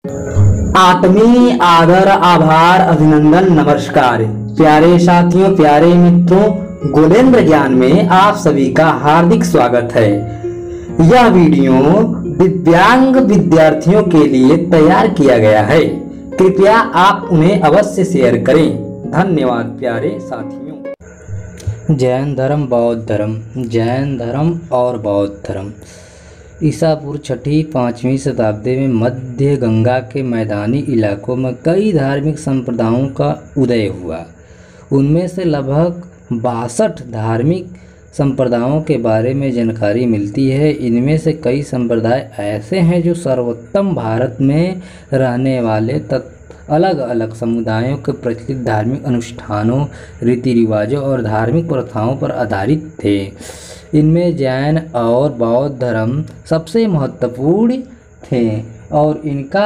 आत्मीय आदर, आभार, अभिनंदन, नमस्कार। प्यारे साथियों, प्यारे मित्रों, गोलेंद्र ज्ञान में आप सभी का हार्दिक स्वागत है। यह वीडियो दिव्यांग विद्यार्थियों के लिए तैयार किया गया है। कृपया आप उन्हें अवश्य शेयर करें। धन्यवाद प्यारे साथियों। जैन धर्म, बौद्ध धर्म। जैन धर्म और बौद्ध धर्म ईसा पूर्व 6वीं-5वीं शताब्दी में मध्य गंगा के मैदानी इलाकों में कई धार्मिक संप्रदायों का उदय हुआ। उनमें से लगभग 62 धार्मिक संप्रदायों के बारे में जानकारी मिलती है। इनमें से कई संप्रदाय ऐसे हैं जो सर्वोत्तम भारत में रहने वाले अलग अलग समुदायों के प्रचलित धार्मिक अनुष्ठानों, रीति रिवाजों और धार्मिक प्रथाओं पर आधारित थे। इनमें जैन और बौद्ध धर्म सबसे महत्वपूर्ण थे और इनका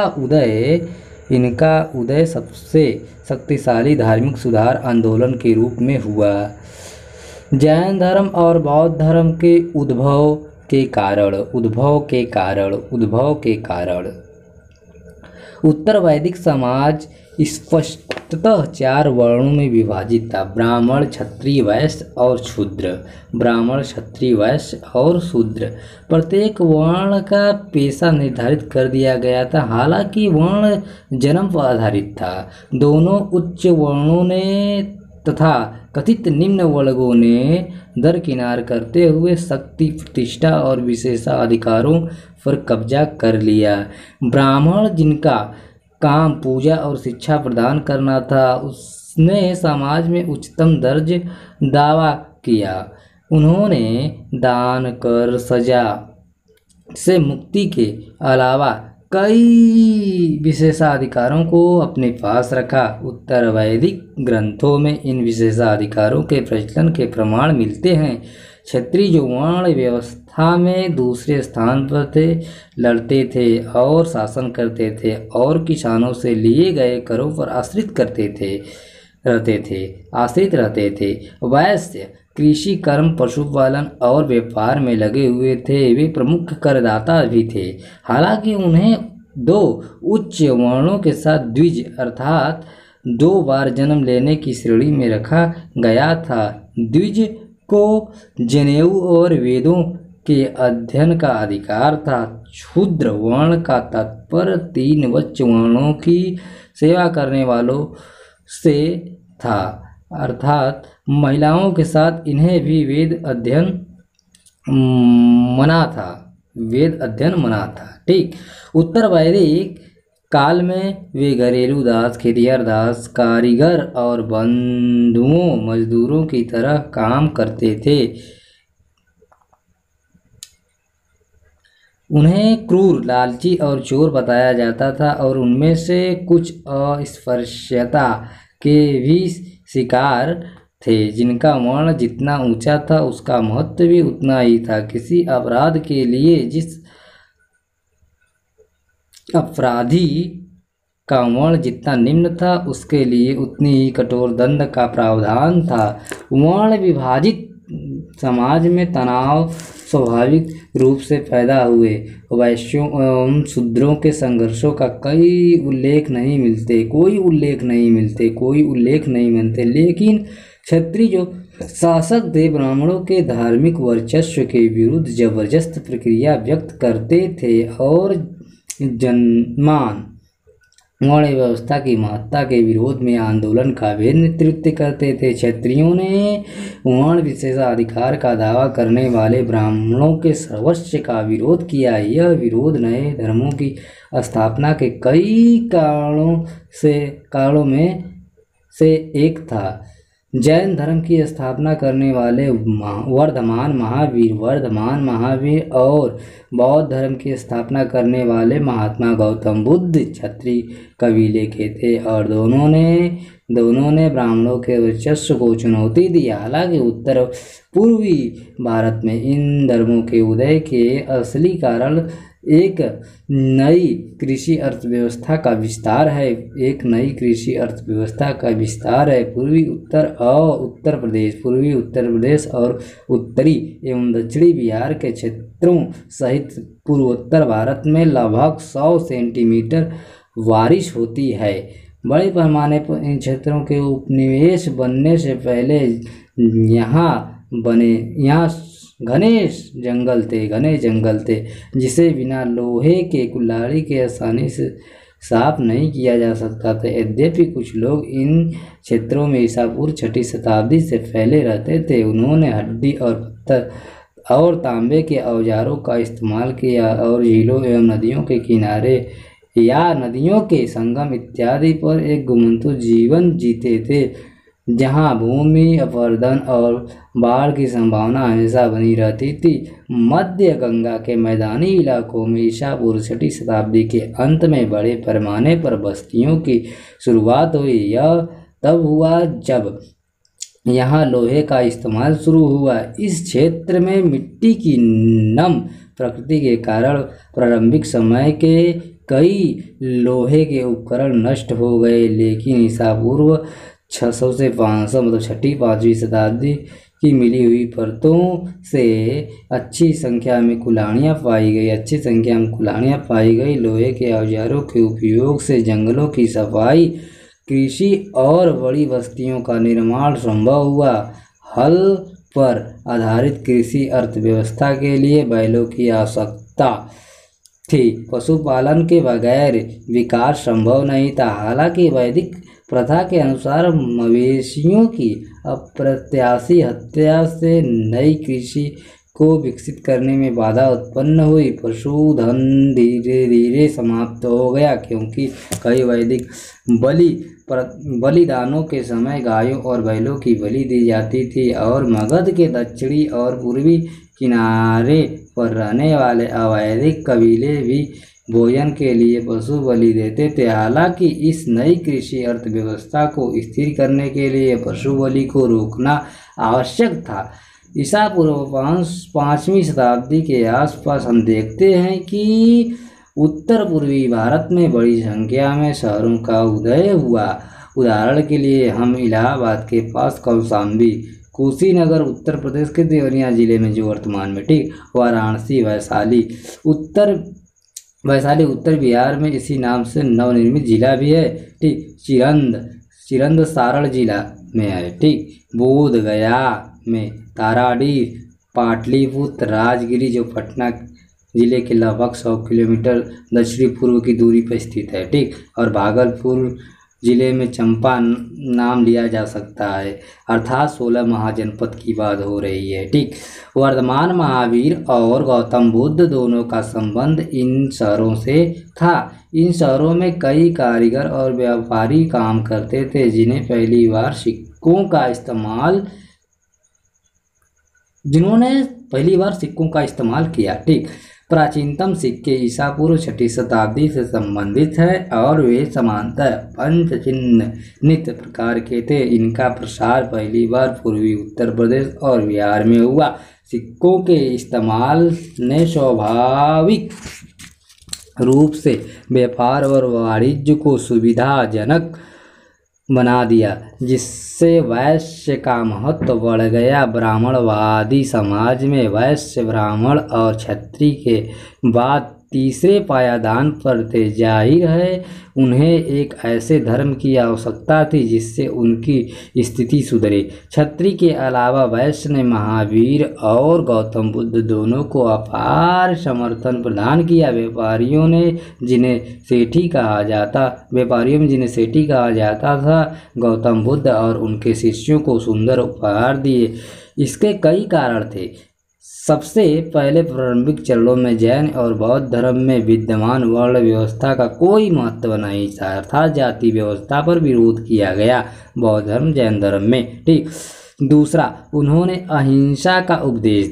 उदय सबसे शक्तिशाली धार्मिक सुधार आंदोलन के रूप में हुआ। जैन धर्म और बौद्ध धर्म के उद्भव के कारण। उत्तर वैदिक समाज स्पष्टतः 4 वर्णों में विभाजित था: ब्राह्मण, क्षत्रिय, वैश्य और शूद्र। ब्राह्मण, क्षत्रिय, वैश्य और शूद्र। प्रत्येक वर्ण का पेशा निर्धारित कर दिया गया था। हालांकि वर्ण जन्म पर आधारित था। दोनों उच्च वर्णों ने तथा कथित निम्न वर्गों ने दरकिनार करते हुए शक्ति, प्रतिष्ठा और विशेषाधिकारों पर कब्जा कर लिया। ब्राह्मण, जिनका काम पूजा और शिक्षा प्रदान करना था, उसने समाज में उच्चतम दर्ज दावा किया। उन्होंने दान, कर, सजा से मुक्ति के अलावा कई विशेषाधिकारों को अपने पास रखा। उत्तर वैदिक ग्रंथों में इन विशेषाधिकारों के प्रचलन के प्रमाण मिलते हैं। क्षत्रिय, जो वर्ण व्यवस्था में दूसरे स्थान पर थे, लड़ते थे और शासन करते थे और किसानों से लिए गए करों पर आश्रित रहते थे। वैश्य कृषि, कर्म, पशुपालन और व्यापार में लगे हुए थे। वे प्रमुख करदाता भी थे। हालांकि उन्हें 2 उच्च वर्णों के साथ द्विज अर्थात 2 बार जन्म लेने की श्रेणी में रखा गया था। द्विज को जनेऊ और वेदों के अध्ययन का अधिकार था। शूद्र वर्ण का तात्पर्य 3 उच्च वर्णों की सेवा करने वालों से था, अर्थात महिलाओं के साथ इन्हें भी वेद अध्ययन मना था। ठीक। उत्तर वैदिक काल में वे घरेलू दास, खेतिहर दास, कारीगर और बंधुओं, मजदूरों की तरह काम करते थे। उन्हें क्रूर, लालची और चोर बताया जाता था और उनमें से कुछ अस्पृश्यता के भी शिकार थे। जिनका वर्ण जितना ऊंचा था, उसका महत्व भी उतना ही था। किसी अपराध के लिए जिस अपराधी का वर्ण जितना निम्न था, उसके लिए उतनी ही कठोर दंड का प्रावधान था। वर्ण विभाजित समाज में तनाव स्वाभाविक रूप से पैदा हुए। वैश्यों एवं शूद्रों के संघर्षों का कोई उल्लेख नहीं मिलते, लेकिन क्षत्रिय जो शासक थे, ब्राह्मणों के धार्मिक वर्चस्व के विरुद्ध जबरदस्त प्रक्रिया व्यक्त करते थे और जनमान वर्ण व्यवस्था की महत्ता के विरोध में आंदोलन का भी नेतृत्व करते थे। क्षत्रियों ने वर्ण विशेषाधिकार का दावा करने वाले ब्राह्मणों के सर्वस्व का विरोध किया। यह विरोध नए धर्मों की स्थापना के कई कारणों में से एक था। जैन धर्म की स्थापना करने वाले वर्धमान महावीर और बौद्ध धर्म की स्थापना करने वाले महात्मा गौतम बुद्ध क्षत्रिय कबीले के थे और दोनों ने ब्राह्मणों के वर्चस्व को चुनौती दी। हालांकि उत्तर पूर्वी भारत में इन धर्मों के उदय के असली कारण एक नई कृषि अर्थव्यवस्था का विस्तार है। पूर्वी उत्तर प्रदेश और उत्तरी एवं दक्षिणी बिहार के क्षेत्रों सहित पूर्वोत्तर भारत में लगभग 100 सेंटीमीटर बारिश होती है। बड़े पैमाने पर इन क्षेत्रों के उपनिवेश बनने से पहले यहाँ घने जंगल थे जिसे बिना लोहे के कुल्हाड़ी के आसानी से साफ नहीं किया जा सकता था। यद्यपि कुछ लोग इन क्षेत्रों में ईसा पूर्व 6वीं शताब्दी से फैले रहते थे, उन्होंने हड्डी और पत्थर और तांबे के औजारों का इस्तेमाल किया और झीलों एवं नदियों के किनारे या नदियों के संगम इत्यादि पर एक घुमंतु जीवन जीते थे, जहां भूमि अपरदन और बाढ़ की संभावना हमेशा बनी रहती थी। मध्य गंगा के मैदानी इलाकों में ईसा पूर्व 6वीं शताब्दी के अंत में बड़े पैमाने पर बस्तियों की शुरुआत हुई। यह तब हुआ जब यहाँ लोहे का इस्तेमाल शुरू हुआ। इस क्षेत्र में मिट्टी की नम प्रकृति के कारण प्रारंभिक समय के कई लोहे के उपकरण नष्ट हो गए, लेकिन ईसा पूर्व 600 से 500 मतलब 6वीं-5वीं शताब्दी की मिली हुई परतों से अच्छी संख्या में कुल्हाड़ियाँ पाई गई। लोहे के औजारों के उपयोग से जंगलों की सफाई, कृषि और बड़ी बस्तियों का निर्माण संभव हुआ। हल पर आधारित कृषि अर्थव्यवस्था के लिए बैलों की आवश्यकता थी। पशुपालन के बगैर विकास संभव नहीं था। हालांकि वैदिक प्रथा के अनुसार मवेशियों की अप्रत्याशित हत्या से नई कृषि को विकसित करने में बाधा उत्पन्न हुई। पशुधन धीरे धीरे समाप्त हो गया, क्योंकि कई वैदिक बलिदानों के समय गायों और बैलों की बलि दी जाती थी और मगध के दक्षिणी और पूर्वी किनारे पर रहने वाले अवैधिक कबीले भी भोजन के लिए पशु बलि देते थे। हालांकि इस नई कृषि अर्थव्यवस्था को स्थिर करने के लिए पशु बलि को रोकना आवश्यक था। ईसा पूर्व 5वीं शताब्दी के आसपास हम देखते हैं कि उत्तर पूर्वी भारत में बड़ी संख्या में शहरों का उदय हुआ। उदाहरण के लिए हम इलाहाबाद के पास कौशाम्बी, कुशीनगर उत्तर प्रदेश के देवरिया जिले में जो वर्तमान में वाराणसी, वैशाली उत्तर बिहार में इसी नाम से नवनिर्मित जिला भी है। चिरंद सारण जिला में है। बोध गया में ताराडीह, पाटलिपुत्र, राजगिरी जो पटना जिले के लगभग 100 किलोमीटर दक्षिणी पूर्व की दूरी पर स्थित है। और भागलपुर जिले में चंपा नाम लिया जा सकता है, अर्थात 16 महाजनपद की बात हो रही है। वर्धमान महावीर और गौतम बुद्ध दोनों का संबंध इन शहरों से था। इन शहरों में कई कारीगर और व्यापारी काम करते थे, जिन्होंने पहली बार सिक्कों का इस्तेमाल किया। प्राचीनतम सिक्के ईसा पूर्व 6वीं शताब्दी से संबंधित हैं और वे समांतर पंचचिह्नित प्रकार के थे। इनका प्रसार पहली बार पूर्वी उत्तर प्रदेश और बिहार में हुआ। सिक्कों के इस्तेमाल ने स्वाभाविक रूप से व्यापार और वाणिज्य को सुविधाजनक बना दिया, जिससे वैश्य का महत्व बढ़ गया। ब्राह्मणवादी समाज में वैश्य, ब्राह्मण और क्षत्रिय के बाद तीसरे पायदान पर थे। जाहिर है उन्हें एक ऐसे धर्म की आवश्यकता थी जिससे उनकी स्थिति सुधरे। क्षत्रिय के अलावा वैश्य ने महावीर और गौतम बुद्ध दोनों को अपार समर्थन प्रदान किया। व्यापारियों में जिन्हें सेठी कहा जाता था, गौतम बुद्ध और उनके शिष्यों को सुंदर उपहार दिए। इसके कई कारण थे। सबसे पहले प्रारंभिक चरणों में जैन और बौद्ध धर्म में विद्यमान वर्ण व्यवस्था का कोई महत्व नहीं था, अर्थात जाति व्यवस्था पर विरोध किया गया बौद्ध धर्म जैन धर्म में। दूसरा, उन्होंने अहिंसा का उपदेश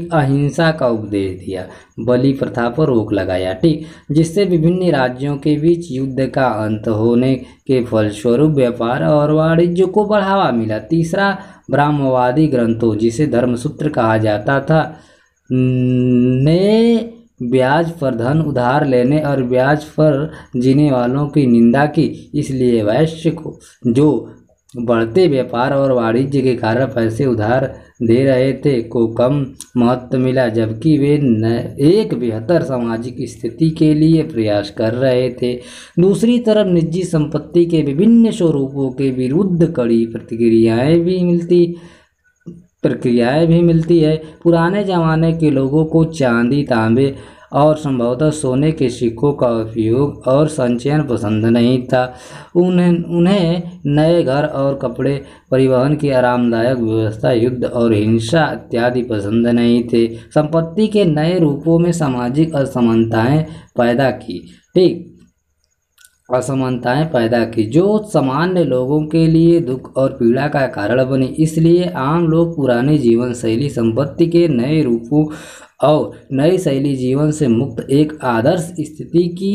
दिया। बलि प्रथा पर रोक लगाया। जिससे विभिन्न राज्यों के बीच युद्ध का अंत होने के फलस्वरूप व्यापार और वाणिज्य को बढ़ावा मिला। तीसरा, ब्राह्मणवादी ग्रंथों, जिसे धर्मसूत्र कहा जाता था, ने ब्याज पर धन उधार लेने और ब्याज पर जीने वालों की निंदा की। इसलिए वैश्य को जो बढ़ते व्यापार और वाणिज्य के कारण पैसे उधार दे रहे थे को कम महत्व मिला, जबकि वे एक बेहतर सामाजिक स्थिति के लिए प्रयास कर रहे थे। दूसरी तरफ निजी संपत्ति के विभिन्न स्वरूपों के विरुद्ध कड़ी प्रक्रियाएं भी मिलती है। पुराने जमाने के लोगों को चांदी, तांबे और संभवतः सोने के सिक्कों का उपयोग और संचयन पसंद नहीं था। उन्हें नए घर और कपड़े, परिवहन की आरामदायक व्यवस्था, युद्ध और हिंसा इत्यादि पसंद नहीं थे। संपत्ति के नए रूपों में सामाजिक असमानताएं पैदा की, जो सामान्य लोगों के लिए दुख और पीड़ा का कारण बनी। इसलिए आम लोग पुरानी जीवन शैली, संपत्ति के नए रूपों और नई शैली जीवन से मुक्त एक आदर्श स्थिति की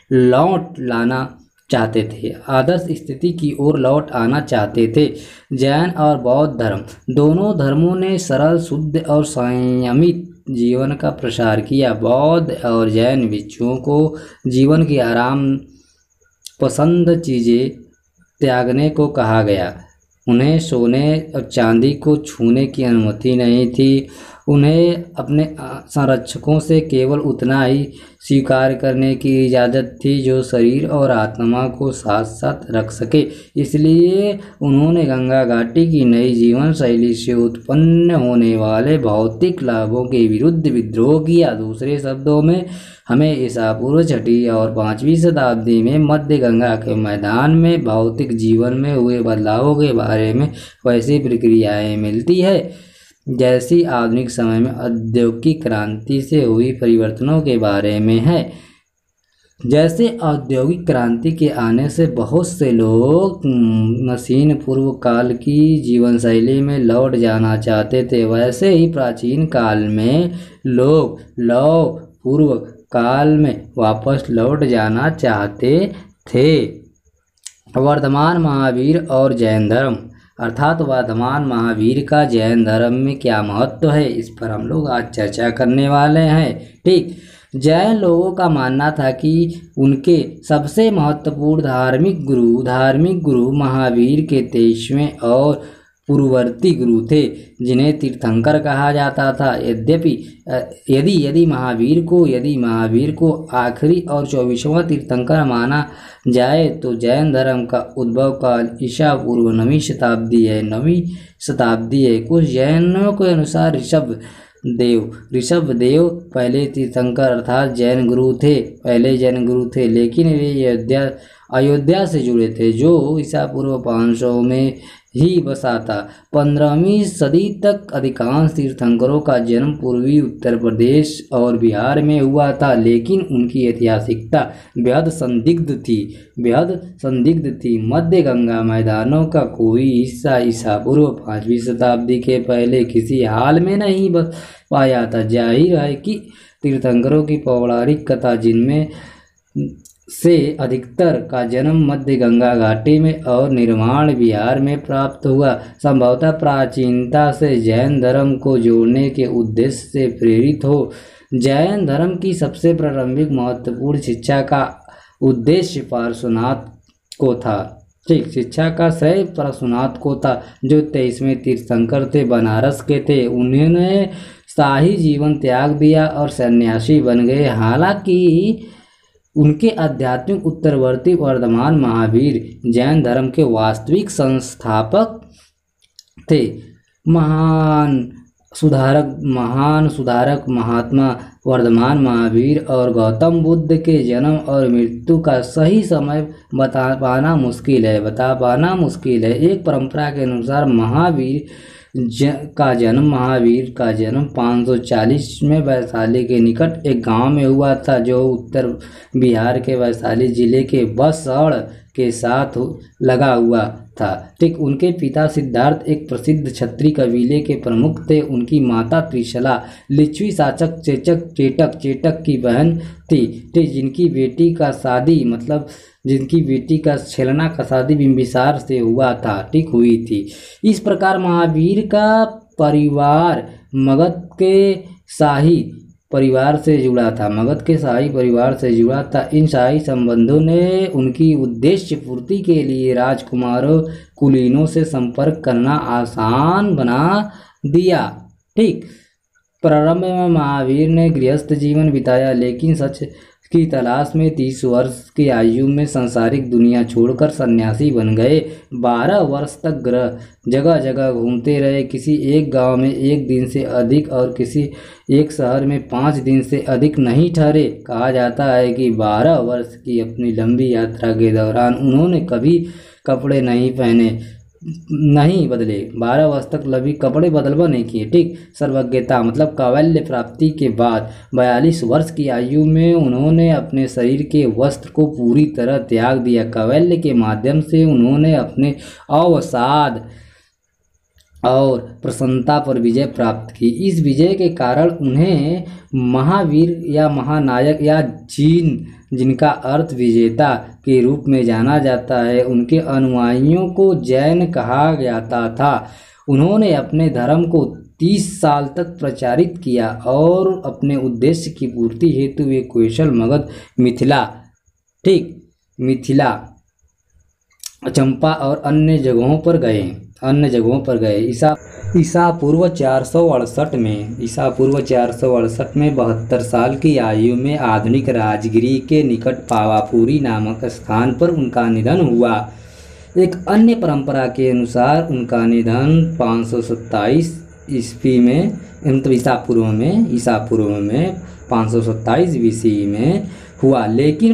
ओर लौट आना चाहते थे। जैन और बौद्ध धर्म, दोनों धर्मों ने सरल, शुद्ध और संयमित जीवन का प्रसार किया। बौद्ध और जैन भिक्षुओं को जीवन की आराम पसंद चीजें त्यागने को कहा गया। उन्हें सोने और चांदी को छूने की अनुमति नहीं थी। उन्हें अपने संरक्षकों से केवल उतना ही स्वीकार करने की इजाज़त थी जो शरीर और आत्मा को साथ साथ रख सके। इसलिए उन्होंने गंगा घाटी की नई जीवन शैली से उत्पन्न होने वाले भौतिक लाभों के विरुद्ध विद्रोह किया। दूसरे शब्दों में, हमें ईसा पूर्व 6वीं और 5वीं शताब्दी में मध्य गंगा के मैदान में भौतिक जीवन में हुए बदलावों के बारे में वैसी प्रक्रियाएं मिलती है जैसी आधुनिक समय में औद्योगिक क्रांति से हुई परिवर्तनों के बारे में है। जैसे औद्योगिक क्रांति के आने से बहुत से लोग मशीन पूर्व काल की जीवन शैली में लौट जाना चाहते थे, वैसे ही प्राचीन काल में लोग लौह पूर्व काल में वापस लौट जाना चाहते थे। वर्धमान महावीर और जैन धर्म, अर्थात वर्धमान महावीर का जैन धर्म में क्या महत्व है, इस पर हम लोग आज चर्चा करने वाले हैं। ठीक, जैन लोगों का मानना था कि उनके सबसे महत्वपूर्ण धार्मिक गुरु महावीर के 23वें और पूर्ववर्ती गुरु थे, जिन्हें तीर्थंकर कहा जाता था। यदि महावीर को आखिरी और 24वां तीर्थंकर माना जाए तो जैन धर्म का उद्भव काल ईसा पूर्व 9वीं शताब्दी है। कुछ जैनों के अनुसार ऋषभदेव पहले तीर्थंकर अर्थात पहले जैन गुरु थे, लेकिन वे अयोध्या से जुड़े थे, जो ईसा पूर्व 500 में ही बसा था। 15वीं सदी तक अधिकांश तीर्थंकरों का जन्म पूर्वी उत्तर प्रदेश और बिहार में हुआ था, लेकिन उनकी ऐतिहासिकता बेहद संदिग्ध थी। मध्य गंगा मैदानों का कोई हिस्सा ईसा पूर्व 5वीं शताब्दी के पहले किसी हाल में नहीं पाया था। जाहिर है कि तीर्थंकरों की पौराणिक कथा, जिनमें से अधिकतर का जन्म मध्य गंगा घाटी में और निर्माण बिहार में प्राप्त हुआ, संभवतः प्राचीनता से जैन धर्म को जोड़ने के उद्देश्य से प्रेरित हो। जैन धर्म की सबसे प्रारंभिक महत्वपूर्ण शिक्षा का उद्देश्य पार्श्वनाथ को था। शिक्षा का श्रेय पार्श्वनाथ को था, जो 23वें तीर्थंकर थे, बनारस के थे। उन्होंने शाही जीवन त्याग दिया और सन्यासी बन गए। हालांकि उनके आध्यात्मिक उत्तरवर्ती वर्धमान महावीर जैन धर्म के वास्तविक संस्थापक थे। महान सुधारक महात्मा वर्धमान महावीर और गौतम बुद्ध के जन्म और मृत्यु का सही समय बता पाना मुश्किल है। एक परंपरा के अनुसार महावीर का जन्म 540 में वैशाली के निकट एक गांव में हुआ था, जो उत्तर बिहार के वैशाली जिले के बसड़ के साथ लगा हुआ था। ठीक, उनके पिता सिद्धार्थ एक प्रसिद्ध क्षत्रिय कबीले के प्रमुख थे। उनकी माता त्रिशला लिच्छवी शासक चेटक की बहन थी। ठीक, जिनकी बेटी का छेलना का शादी बिंबिसार से हुआ था। ठीक, हुई थी। इस प्रकार महावीर का परिवार मगध के शाही परिवार से जुड़ा था, मगध के शाही परिवार से जुड़ा था। इन शाही संबंधों ने उनकी उद्देश्य पूर्ति के लिए राजकुमारों कुलीनों से संपर्क करना आसान बना दिया। ठीक, प्रारंभ में महावीर ने गृहस्थ जीवन बिताया, लेकिन सच की तलाश में 30 वर्ष की आयु में सांसारिक दुनिया छोड़कर सन्यासी बन गए। 12 वर्ष तक जगह जगह घूमते रहे, किसी एक गांव में 1 दिन से अधिक और किसी एक शहर में 5 दिन से अधिक नहीं ठहरे। कहा जाता है कि 12 वर्ष की अपनी लंबी यात्रा के दौरान उन्होंने कभी कपड़े नहीं बदले। 12 वर्ष तक लंबी कपड़े बदलवा नहीं किए। ठीक, सर्वज्ञता मतलब कैवल्य प्राप्ति के बाद 42 वर्ष की आयु में उन्होंने अपने शरीर के वस्त्र को पूरी तरह त्याग दिया। कैवल्य के माध्यम से उन्होंने अपने अवसाद और प्रसन्नता पर विजय प्राप्त की। इस विजय के कारण उन्हें महावीर या महानायक या जिनका अर्थ विजेता के रूप में जाना जाता है, उनके अनुयायियों को जैन कहा जाता था। उन्होंने अपने धर्म को 30 साल तक प्रचारित किया और अपने उद्देश्य की पूर्ति हेतु वे कौशल, मगध, मिथिला, चंपा और अन्य जगहों पर गए। ईसा पूर्व 468 में 72 साल की आयु में आधुनिक राजगिरी के निकट पावापुरी नामक स्थान पर उनका निधन हुआ। एक अन्य परंपरा के अनुसार उनका निधन 527 ईस्वी में, ईसा पूर्व में 527 BC में हुआ, लेकिन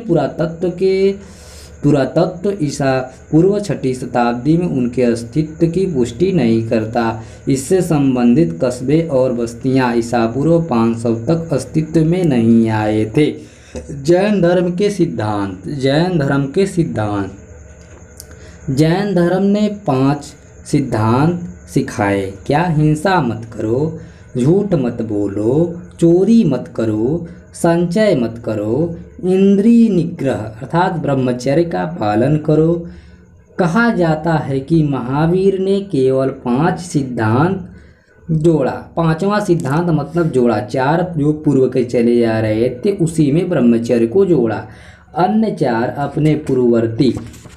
पुरातत्व ईसा पूर्व 6ठी शताब्दी में उनके अस्तित्व की पुष्टि नहीं करता। इससे संबंधित कस्बे और बस्तियां ईसा पूर्व 500 तक अस्तित्व में नहीं आए थे। जैन धर्म ने 5 सिद्धांत सिखाए। क्या? हिंसा मत करो, झूठ मत बोलो, चोरी मत करो, संचय मत करो, इंद्रिय निग्रह अर्थात ब्रह्मचर्य का पालन करो। कहा जाता है कि महावीर ने केवल 5 सिद्धांत जोड़ा। 5वां सिद्धांत मतलब जोड़ा, 4 जो पूर्व के चले आ रहे थे उसी में ब्रह्मचर्य को जोड़ा, अन्य 4 अपने पूर्ववर्ती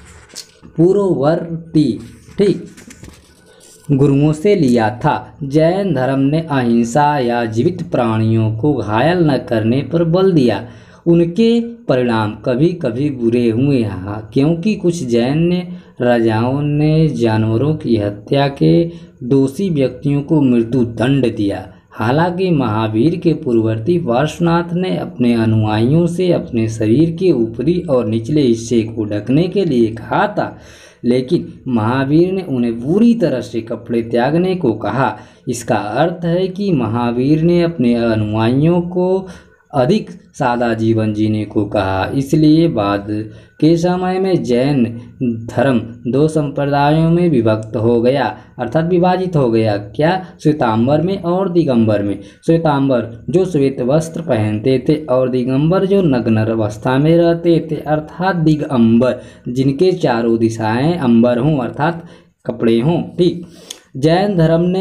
ठीक गुरुओं से लिया था। जैन धर्म ने अहिंसा या जीवित प्राणियों को घायल न करने पर बल दिया। उनके परिणाम कभी कभी बुरे हुए, क्योंकि कुछ जैन राजाओं ने जानवरों की हत्या के दोषी व्यक्तियों को मृत्यु दंड दिया। हालांकि महावीर के पूर्ववर्ती पार्श्वनाथ ने अपने अनुयायियों से अपने शरीर के ऊपरी और निचले हिस्से को ढकने के लिए कहा था, लेकिन महावीर ने उन्हें पूरी तरह से कपड़े त्यागने को कहा। इसका अर्थ है कि महावीर ने अपने अनुयायियों को अधिक सादा जीवन जीने को कहा। इसलिए बाद के समय में जैन धर्म 2 संप्रदायों में विभक्त हो गया, अर्थात विभाजित हो गया। क्या? श्वेतांबर में और दिगंबर में। श्वेतांबर जो श्वेत वस्त्र पहनते थे और दिगंबर जो नग्न अवस्था में रहते थे, अर्थात दिगंबर जिनके चारों दिशाएं अंबर हों अर्थात कपड़े हों। ठीक, जैन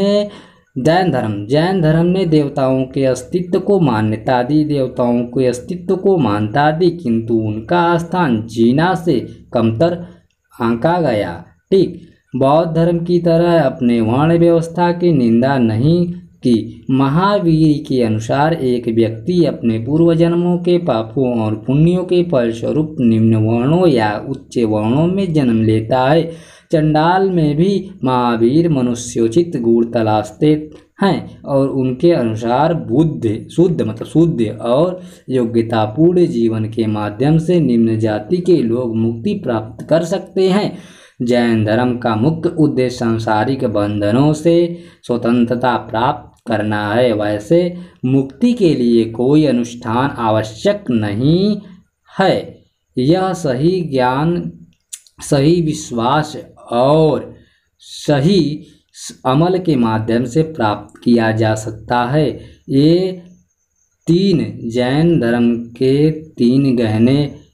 धर्म ने देवताओं के अस्तित्व को मान्यता दी, किंतु उनका स्थान जीना से कमतर आंका गया। ठीक, बौद्ध धर्म की तरह अपने वर्ण व्यवस्था की निंदा नहीं की। महावीर के अनुसार एक व्यक्ति अपने पूर्व जन्मों के पापों और पुण्यों के फलस्वरूप निम्न वर्णों या उच्च वर्णों में जन्म लेता है। चंडाल में भी महावीर मनुष्योचित गुण तलाशते हैं और उनके अनुसार शुद्ध और योग्यतापूर्ण जीवन के माध्यम से निम्न जाति के लोग मुक्ति प्राप्त कर सकते हैं। जैन धर्म का मुख्य उद्देश्य सांसारिक बंधनों से स्वतंत्रता प्राप्त करना है। वैसे मुक्ति के लिए कोई अनुष्ठान आवश्यक नहीं है। यह सही ज्ञान, सही विश्वास और सही अमल के माध्यम से प्राप्त किया जा सकता है। ये 3 जैन धर्म के 3 गहने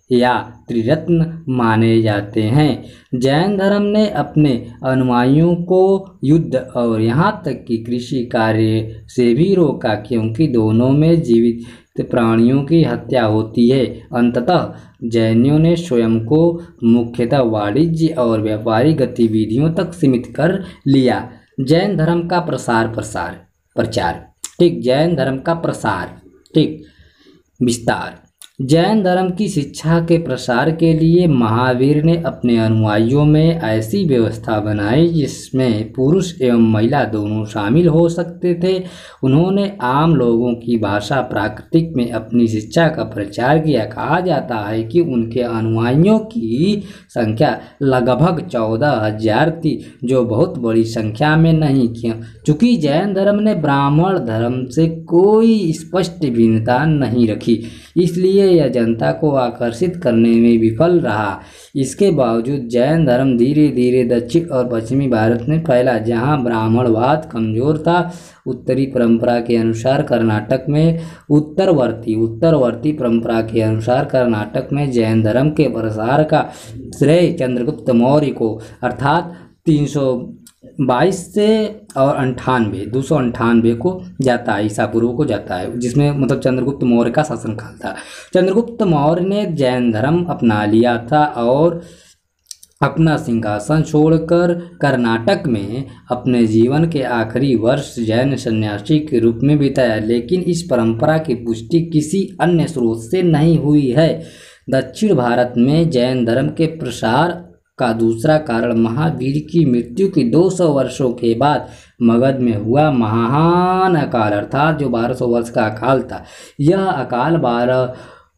या त्रिरत्न माने जाते हैं। जैन धर्म ने अपने अनुयायियों को युद्ध और यहाँ तक कि कृषि कार्य से भी रोका, क्योंकि दोनों में जीवित प्राणियों की हत्या होती है। अंततः जैनियों ने स्वयं को मुख्यतः वाणिज्य और व्यापारिक गतिविधियों तक सीमित कर लिया। जैन धर्म का प्रचार, ठीक, जैन धर्म का प्रसार, ठीक, विस्तार। जैन धर्म की शिक्षा के प्रसार के लिए महावीर ने अपने अनुयायियों में ऐसी व्यवस्था बनाई जिसमें पुरुष एवं महिला दोनों शामिल हो सकते थे। उन्होंने आम लोगों की भाषा प्राकृतिक में अपनी शिक्षा का प्रचार किया। कहा जाता है कि उनके अनुयायियों की संख्या लगभग 14,000 थी, जो बहुत बड़ी संख्या में नहीं थी। चूंकि जैन धर्म ने ब्राह्मण धर्म से कोई स्पष्ट भिन्नता नहीं रखी, इसलिए यह जनता को आकर्षित करने में विफल रहा। इसके बावजूद जैन धर्म धीरे धीरे दक्षिण और पश्चिमी भारत में फैला, जहां ब्राह्मणवाद कमजोर था। उत्तरी परंपरा के अनुसार कर्नाटक में उत्तरवर्ती परंपरा के अनुसार कर्नाटक में जैन धर्म के प्रसार का श्रेय चंद्रगुप्त मौर्य को, अर्थात 322 से और 298 को जाता है, ईसा पूर्व को जाता है, जिसमें मतलब चंद्रगुप्त मौर्य का शासनकाल था। चंद्रगुप्त मौर्य ने जैन धर्म अपना लिया था और अपना सिंहासन छोड़कर कर्नाटक में अपने जीवन के आखिरी वर्ष जैन सन्यासी के रूप में बिताया, लेकिन इस परंपरा की पुष्टि किसी अन्य स्रोत से नहीं हुई है। दक्षिण भारत में जैन धर्म के प्रसार का दूसरा कारण महावीर की मृत्यु के 200 वर्षों के बाद मगध में हुआ महान अकाल, अर्थात जो 1200 वर्ष का अकाल था। यह अकाल 12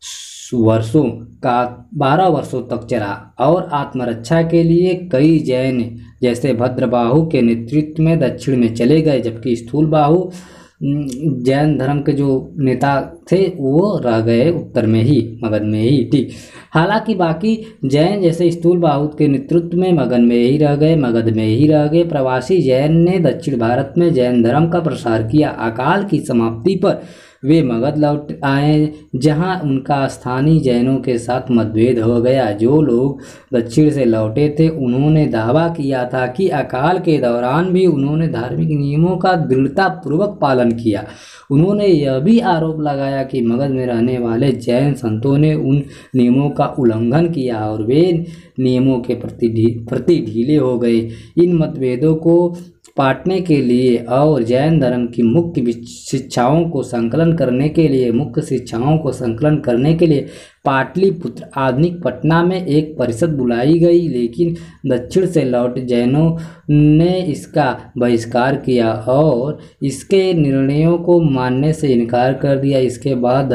वर्षों तक चला और आत्मरक्षा के लिए कई जैन जैसे भद्रबाहु के नेतृत्व में दक्षिण में चले गए, जबकि स्थूलबाहु जैन धर्म के जो नेता थे वो रह गए उत्तर में ही, मगध में ही, ठीक। हालांकि बाकी जैन जैसे स्थूलबाहु के नेतृत्व में मगध में ही रह गए। प्रवासी जैन ने दक्षिण भारत में जैन धर्म का प्रसार किया। अकाल की समाप्ति पर वे मगध लौट आए, जहां उनका स्थानीय जैनों के साथ मतभेद हो गया। जो लोग दक्षिण से लौटे थे उन्होंने दावा किया था कि अकाल के दौरान भी उन्होंने धार्मिक नियमों का दृढ़तापूर्वक पालन किया। उन्होंने यह भी आरोप लगाया कि मगध में रहने वाले जैन संतों ने उन नियमों का उल्लंघन किया और वे नियमों के प्रति ढीले हो गए। इन मतभेदों को पाटने के लिए और जैन धर्म की मुख्य शिक्षाओं को संकलन करने के लिए पाटलिपुत्र, आधुनिक पटना में एक परिषद बुलाई गई, लेकिन दक्षिण से लौटे जैनों ने इसका बहिष्कार किया और इसके निर्णयों को मानने से इनकार कर दिया। इसके बाद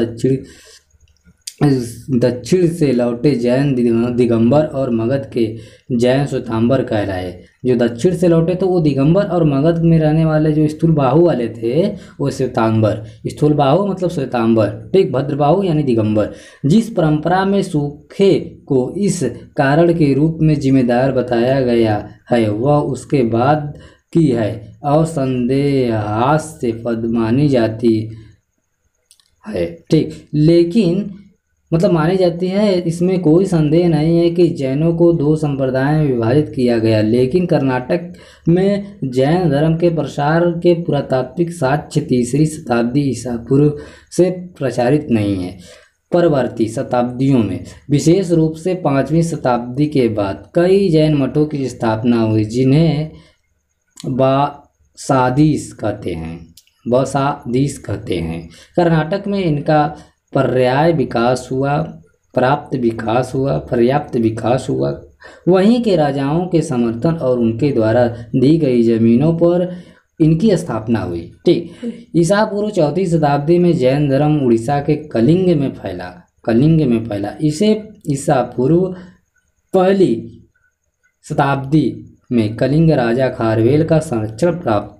दक्षिण से लौटे जैन दिगंबर और मगध के जैन श्वेतांबर कहलाए। जो दक्षिण से लौटे तो वो दिगंबर और मगध में रहने वाले जो स्थूलबाहु वाले थे वो श्वेतांबर। स्थूलबाहु मतलब श्वेतांबर, ठीक। भद्रबाहु यानी दिगंबर। जिस परंपरा में सूखे को इस कारण के रूप में जिम्मेदार बताया गया है वह उसके बाद की है और संदेहास्पद मानी जाती है, ठीक। लेकिन मतलब मानी जाती है, इसमें कोई संदेह नहीं है कि जैनों को 2 संप्रदायों में विभाजित किया गया, लेकिन कर्नाटक में जैन धर्म के प्रसार के पुरातात्विक साक्ष्य 3री शताब्दी ईसा पूर्व से प्रचारित नहीं है। परवर्ती शताब्दियों में, विशेष रूप से 5वीं शताब्दी के बाद कई जैन मठों की स्थापना हुई, जिन्हें बसादीस कहते हैं। कर्नाटक में इनका पर्याप्त विकास हुआ। वहीं के राजाओं के समर्थन और उनके द्वारा दी गई जमीनों पर इनकी स्थापना हुई, ठीक। ईसा पूर्व 4वीं शताब्दी में जैन धर्म उड़ीसा के कलिंग में फैला। इसे ईसा पूर्व 1ली शताब्दी में कलिंग राजा खारवेल का संरक्षक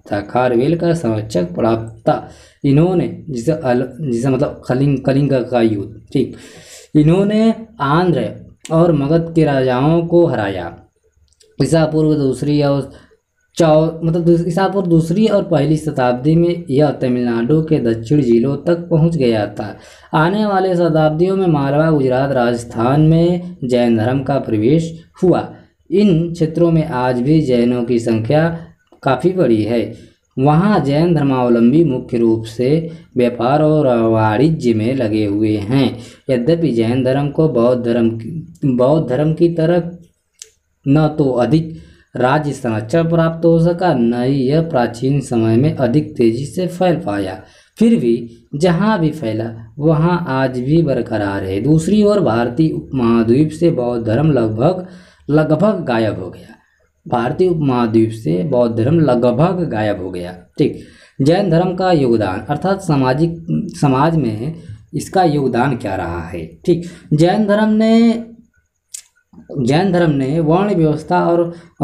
प्राप्त था। इन्होंने जिसे मतलब कलिंग का युद्ध, ठीक। इन्होंने आंध्र और मगध के राजाओं को हराया। ईसा पूर्व 2री और ईसा पूर्व दूसरी और पहली शताब्दी में यह तमिलनाडु के दक्षिण जिलों तक पहुंच गया था। आने वाले शताब्दियों में मालवा, गुजरात, राजस्थान में जैन धर्म का प्रवेश हुआ। इन क्षेत्रों में आज भी जैनों की संख्या काफ़ी बड़ी है। वहाँ जैन धर्मावलंबी मुख्य रूप से व्यापार और वाणिज्य में लगे हुए हैं। यद्यपि जैन धर्म को बौद्ध धर्म की तरह न तो अधिक राज्य संरक्षण प्राप्त हो सका, न ही यह प्राचीन समय में अधिक तेजी से फैल पाया। फिर भी जहाँ भी फैला वहाँ आज भी बरकरार है। दूसरी ओर भारतीय उपमहाद्वीप से बौद्ध धर्म लगभग गायब हो गया। भारतीय उपमहाद्वीप से बौद्ध धर्म लगभग गायब हो गया। ठीक। जैन धर्म का योगदान अर्थात समाज में इसका योगदान क्या रहा है। ठीक। जैन धर्म ने वर्ण व्यवस्था और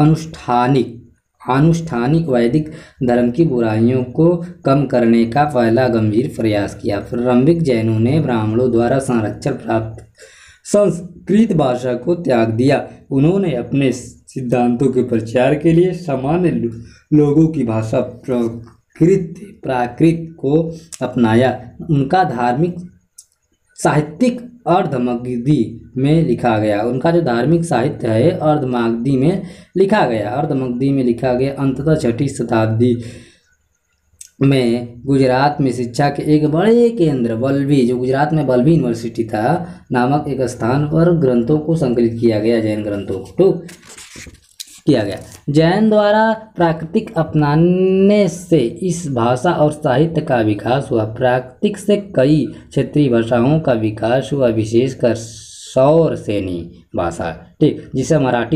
अनुष्ठानिक वैदिक धर्म की बुराइयों को कम करने का पहला गंभीर प्रयास किया। प्रारंभिक जैनों ने ब्राह्मणों द्वारा संरक्षण प्राप्त संस्कृत भाषा को त्याग दिया। उन्होंने अपने सिद्धांतों के प्रचार के लिए सामान्य लोगों की भाषा प्राकृत को अपनाया। उनका धार्मिक साहित्यिक अर्धमागधी में लिखा गया। उनका जो धार्मिक साहित्य है अर्धमागधी में लिखा गया। अंततः 6वीं शताब्दी में गुजरात में शिक्षा के एक बड़े केंद्र बल्बी, जो गुजरात में बल्बी यूनिवर्सिटी था नामक एक स्थान पर ग्रंथों को संकलित किया गया। जैन ग्रंथों को किया गया। जैन द्वारा प्राकृतिक अपनाने से इस भाषा और साहित्य का विकास हुआ। प्राकृतिक से कई क्षेत्रीय भाषाओं का विकास हुआ, विशेषकर सौरसेनी भाषा। ठीक। जिससे मराठी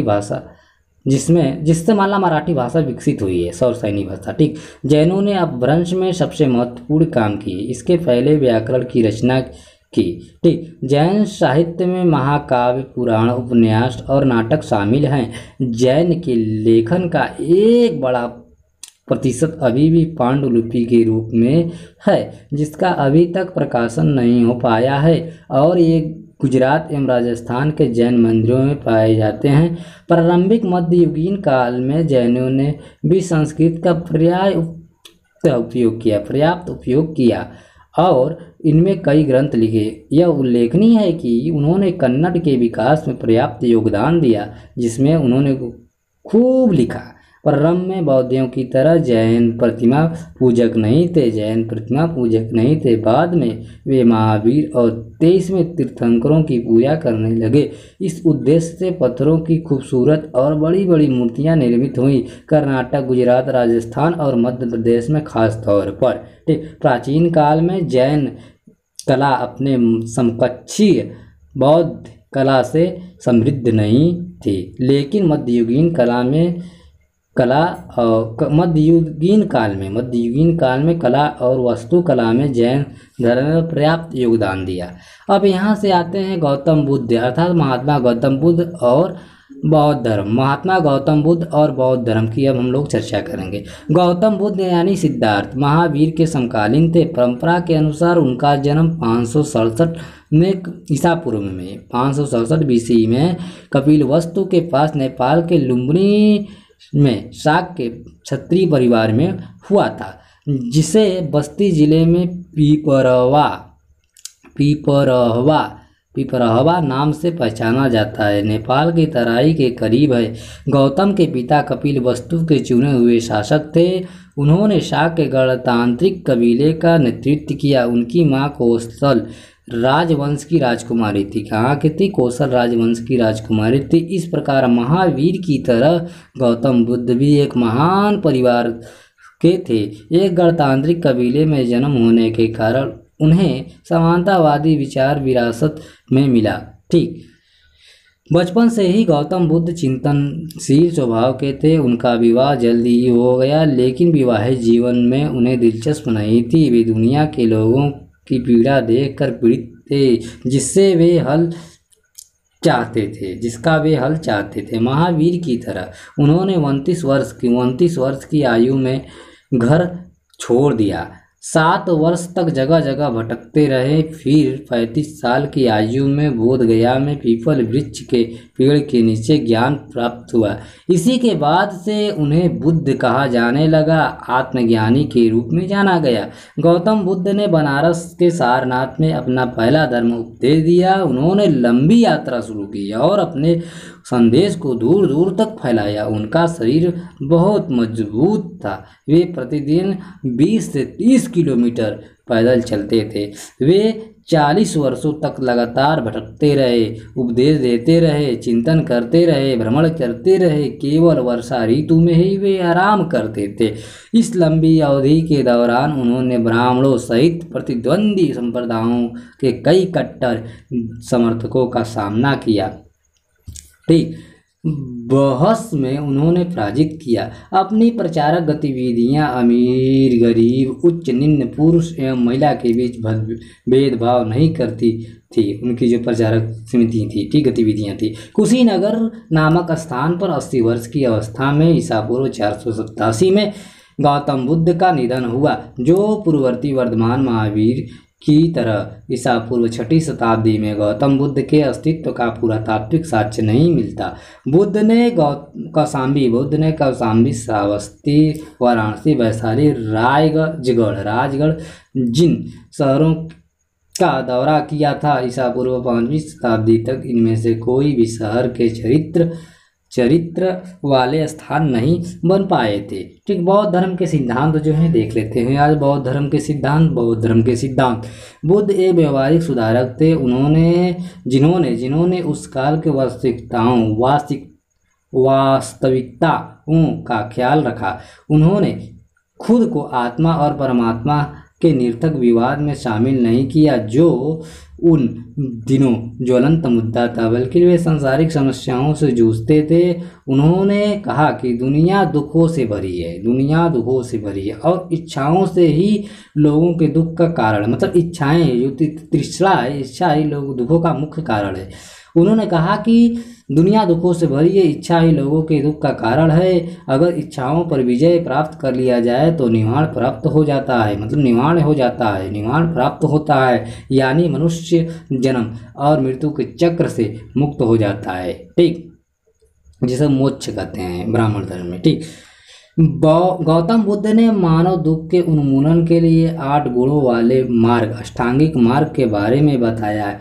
भाषा विकसित हुई है, सौरसेनी भाषा। ठीक। जैनों ने अपभ्रंश में सबसे महत्वपूर्ण काम किए। इसके पहले व्याकरण की रचना की। ठीक। जैन साहित्य में महाकाव्य, पुराण, उपन्यास और नाटक शामिल हैं। जैन के लेखन का एक बड़ा प्रतिशत अभी भी पांडुलिपि के रूप में है, जिसका अभी तक प्रकाशन नहीं हो पाया है, और ये गुजरात एवं राजस्थान के जैन मंदिरों में पाए जाते हैं। प्रारंभिक मध्ययुगीन काल में जैनों ने भी संस्कृत का पर्याप्त उपयोग किया और इनमें कई ग्रंथ लिखे। यह उल्लेखनीय है कि उन्होंने कन्नड़ के विकास में पर्याप्त योगदान दिया, जिसमें उन्होंने खूब लिखा। प्रारंभ में बौद्धियों की तरह जैन प्रतिमा पूजक नहीं थे। बाद में वे महावीर और 23वें तीर्थंकरों की पूजा करने लगे। इस उद्देश्य से पत्थरों की खूबसूरत और बड़ी बड़ी मूर्तियां निर्मित हुई। कर्नाटक, गुजरात, राजस्थान और मध्य प्रदेश में खास तौर पर। प्राचीन काल में जैन कला अपने समकक्षीय बौद्ध कला से समृद्ध नहीं थी, लेकिन मध्ययुगीन काल में कला और वास्तुकला में जैन धर्म ने पर्याप्त योगदान दिया। अब यहाँ से आते हैं गौतम बुद्ध अर्थात महात्मा गौतम बुद्ध और बौद्ध धर्म। महात्मा गौतम बुद्ध और बौद्ध धर्म की अब हम लोग चर्चा करेंगे। गौतम बुद्ध यानी सिद्धार्थ महावीर के समकालीन थे। परंपरा के अनुसार उनका जन्म 567 में ईसा पूर्व में 567 BC में कपिलवस्तु के पास नेपाल के लुम्बिनी में शाक के क्षत्रिय परिवार में हुआ था, जिसे बस्ती जिले में पिपरहवा नाम से पहचाना जाता है। नेपाल की तराई के करीब है। गौतम के पिता कपिलवस्तु के चुने हुए शासक थे। उन्होंने शाक के गणतांत्रिक कबीले का नेतृत्व किया। उनकी मां कौशल राजवंश की राजकुमारी थी। कहाँ की थी? कौशल राजवंश की राजकुमारी थी। इस प्रकार महावीर की तरह गौतम बुद्ध भी एक महान परिवार के थे। एक गणतांत्रिक कबीले में जन्म होने के कारण उन्हें समानतावादी विचार विरासत में मिला। ठीक। बचपन से ही गौतम बुद्ध चिंतनशील स्वभाव के थे। उनका विवाह जल्दी ही हो गया, लेकिन विवाहित जीवन में उन्हें दिलचस्प नहीं थी। वे दुनिया के लोगों की पीड़ा देखकर पीड़ित थे, जिसका वे हल चाहते थे। महावीर की तरह उन्होंने 29 वर्ष की आयु में घर छोड़ दिया। 7 वर्ष तक जगह जगह भटकते रहे। फिर 35 साल की आयु में बोध गया में पीपल वृक्ष के पेड़ के नीचे ज्ञान प्राप्त हुआ। इसी के बाद से उन्हें बुद्ध कहा जाने लगा, आत्मज्ञानी के रूप में जाना गया। गौतम बुद्ध ने बनारस के सारनाथ में अपना पहला धर्म उपदेश दिया। उन्होंने लंबी यात्रा शुरू की और अपने संदेश को दूर दूर तक फैलाया। उनका शरीर बहुत मजबूत था। वे प्रतिदिन 20 से 30 किलोमीटर पैदल चलते थे। वे 40 वर्षों तक लगातार भटकते रहे, उपदेश देते रहे, चिंतन करते रहे, भ्रमण करते रहे। केवल वर्षा ऋतु में ही वे आराम करते थे। इस लंबी अवधि के दौरान उन्होंने ब्राह्मणों सहित प्रतिद्वंदी संप्रदायों के कई कट्टर समर्थकों का सामना किया। ठीक, बहस में उन्होंने पराजित किया। अपनी प्रचारक गतिविधियां अमीर गरीब, उच्च निम्न, पुरुष एवं महिला के बीच भेदभाव नहीं करती थी। उनकी जो प्रचारक समिति थी, ठीक, गतिविधियां थी। कुशीनगर नामक स्थान पर 80 वर्ष की अवस्था में ईसा पूर्व 487 में गौतम बुद्ध का निधन हुआ, जो पूर्ववर्ती वर्धमान महावीर की तरह ईसा पूर्व 6वीं शताब्दी में गौतम बुद्ध के अस्तित्व का पुरातात्विक साक्ष्य नहीं मिलता। बुद्ध ने कौशाम्बी, श्रावस्ती, वाराणसी, वैशाली, राजगढ़ जिन शहरों का दौरा किया था, ईसा पूर्व 5वीं शताब्दी तक इनमें से कोई भी शहर के चरित्र वाले स्थान नहीं बन पाए थे। ठीक, बौद्ध धर्म के सिद्धांत जो हैं देख लेते हैं आज। बौद्ध धर्म के सिद्धांत। बुद्ध एक व्यवहारिक सुधारक थे। जिन्होंने उस काल के वास्तविकताओं का ख्याल रखा। उन्होंने खुद को आत्मा और परमात्मा के निरर्थक विवाद में शामिल नहीं किया, जो उन दिनों ज्वलंत मुद्दा था, बल्कि वे सांसारिक समस्याओं से जूझते थे। उन्होंने कहा कि दुनिया दुखों से भरी है और इच्छाओं से ही लोगों के दुख का कारण, मतलब इच्छाएं, जो तृष्णा है, इच्छा ही लोग दुखों का मुख्य कारण है। उन्होंने कहा कि दुनिया दुखों से भरी है, इच्छा ही लोगों के दुख का कारण है। अगर इच्छाओं पर विजय प्राप्त कर लिया जाए तो निवारण प्राप्त हो जाता है, निवारण प्राप्त होता है, यानी मनुष्य जन्म और मृत्यु के चक्र से मुक्त हो जाता है। ठीक, जिसे मोक्ष कहते हैं ब्राह्मण धर्म में। ठीक, गौतम बुद्ध ने मानव दुख के उन्मूलन के लिए 8 गुणों वाले मार्ग, अष्टांगिक मार्ग के बारे में बताया।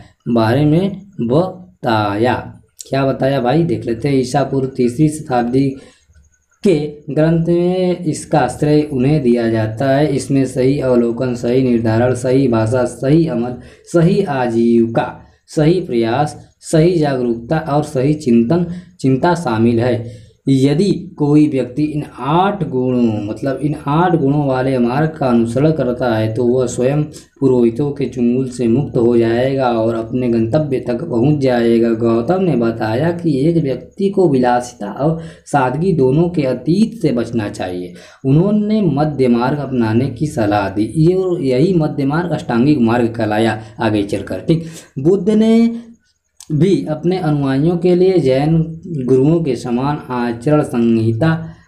क्या बताया भाई, देख लेते हैं। ईसा पूर्व 3वीं शताब्दी के ग्रंथ में इसका श्रेय उन्हें दिया जाता है। इसमें सही अवलोकन, सही निर्धारण, सही भाषा, सही अमल, सही आजीविका, सही प्रयास, सही जागरूकता और सही चिंता शामिल है। यदि कोई व्यक्ति इन 8 गुणों वाले मार्ग का अनुसरण करता है तो वह स्वयं पुरोहितों के चुंगल से मुक्त हो जाएगा और अपने गंतव्य तक पहुंच जाएगा। गौतम ने बताया कि एक व्यक्ति को विलासिता और सादगी दोनों के अतीत से बचना चाहिए। उन्होंने मध्य मार्ग अपनाने की सलाह दी। यही मध्य मार्ग अष्टांगिक मार्ग कहलाया आगे चलकर। ठीक, बुद्ध ने भी अपने अनुयायियों के लिए जैन गुरुओं के समान आचरण संहिता